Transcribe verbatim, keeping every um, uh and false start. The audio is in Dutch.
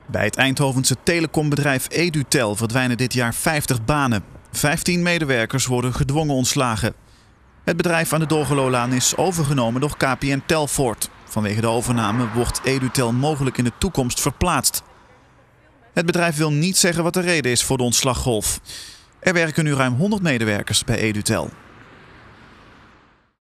Bij het Eindhovense telecombedrijf Edutel verdwijnen dit jaar vijftig banen. vijftien medewerkers worden gedwongen ontslagen. Het bedrijf aan de Dorgelolaan is overgenomen door K P N Telfort. Vanwege de overname wordt Edutel mogelijk in de toekomst verplaatst. Het bedrijf wil niet zeggen wat de reden is voor de ontslaggolf. Er werken nu ruim honderd medewerkers bij Edutel.